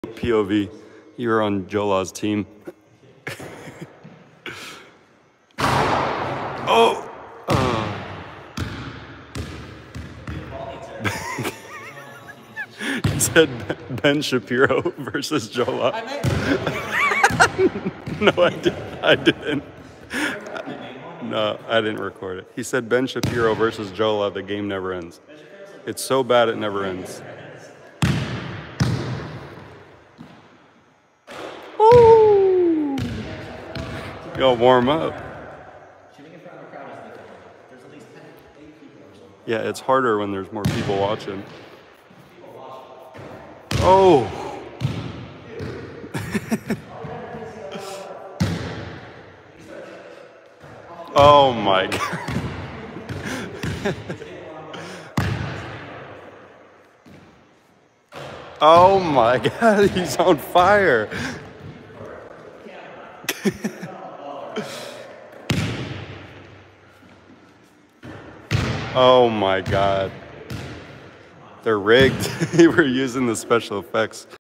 POV. You were on Jolah's team. Oh! He said Ben Shapiro versus Jolah. No, I didn't. No, I didn't record it. He said Ben Shapiro versus Jolah, the game never ends. It's so bad it never ends. Woo! Y'all warm up. Yeah, it's harder when there's more people watching. Oh! Oh my God. Oh my God, he's on fire. Oh my God. They're rigged. We're using the special effects.